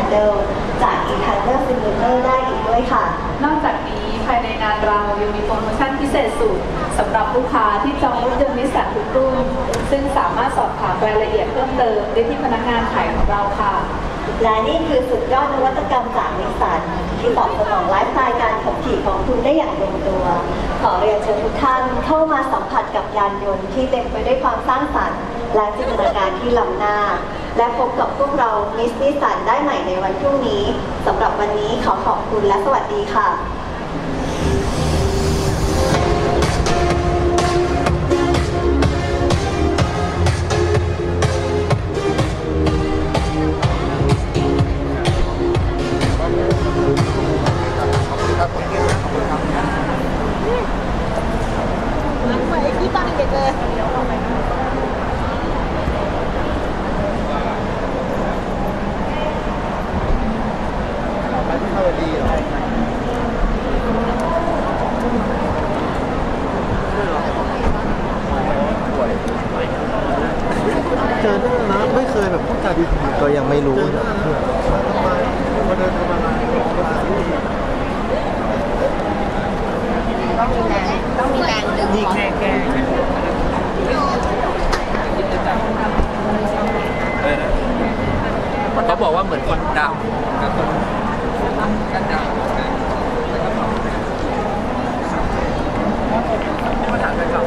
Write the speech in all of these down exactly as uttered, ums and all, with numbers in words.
Handle จาก e-Handle Simulator ได้อีกด้วยค่ะนอกจากนี้ภายในงานเรายังมีโปรโมชั่นพิเศษสุดสำหรับลูกค้าที่จองรถยนต์นิสสันทุกรุ่นซึ่งสามารถสอบถามรายละเอียดเพิ่มเติมได้ที่พนักงานขายของเราค่ะและนี่คือสุดยอดนวัตกรรมจากนิสสันที่ตอบสนองไลฟ์สไตล์การขับขี่ของคุณได้อย่างลงตัวขอเรียนเชิญทุกท่านเข้ามาสัมผัสกับยานยนต์ที่เต็มไปด้วยความสร้างสรรค์และจินตนาการที่ล้ำหน้าและพบกับพวกเรามิสนิสสันได้ใหม่ในวันพรุ่งนี้สำหรับวันนี้ขอขอบคุณและสวัสดีค่ะเจอหน้านะไม่เคยแบบพูดจาดีก็ยังไม่รู้นะต้องมีแรงต้องมีแรงดึงนี่แค่แค่เขาบอกว่าเหมือนคนดำกับคนกันดำมาถามไปก่อน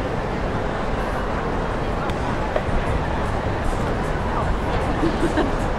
ไม่เอา